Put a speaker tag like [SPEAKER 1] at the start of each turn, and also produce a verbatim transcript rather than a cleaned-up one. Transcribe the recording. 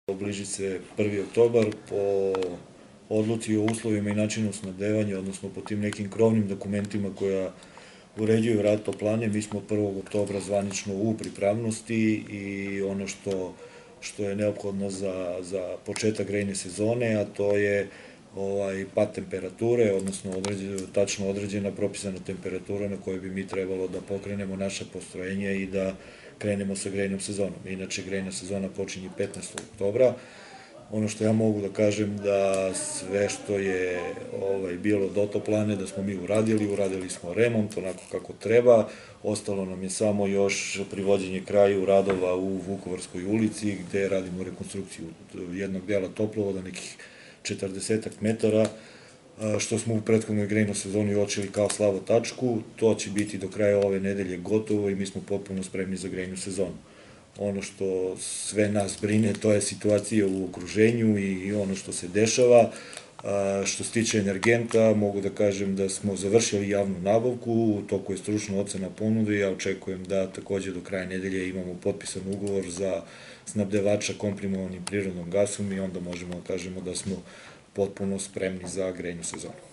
[SPEAKER 1] Bliži se prvi oktobar, po odluci o uslovima i načinu snabdevanja, odnosno po tim nekim krovnim dokumentima koja uređuju rad toplane, mi smo prvog oktobra zvanično u pripravnosti i ono što, što je neophodno za, za početak grejne sezone, a to je ovaj, pad temperature, odnosno određena, tačno određena propisana temperatura na kojoj bi mi trebalo da pokrenemo naša postrojenja i da krenemo sa grejnom sezonom. Inače, grejna sezona počinje petnaestog oktobra. Ono što ja mogu da kažem da sve što je ovaj, bilo do toplane, da smo mi uradili, uradili smo remont onako kako treba, ostalo nam je samo još privođenje kraju radova u Vukovarskoj ulici, gde radimo rekonstrukciju jednog dela toplovoda, nekih četrdesetak metara, što smo u prethodnoj grejnoj sezoni uočili kao slavu tačku. To će biti do kraja ove nedelje gotovo i mi smo potpuno spremni za grejnu sezonu. Ono što sve nas brine, to je situacija u okruženju i ono što se dešava. Što se tiče energenta, mogu da kažem da smo završili javnu nabavku, u toku je stručna ocena ponude i ja očekujem da takođe do kraja nedelje imamo potpisan ugovor za snabdevača komprimovanim prirodnom gasom i onda možemo da kažemo da smo potpuno spremni za grejnu sezonu.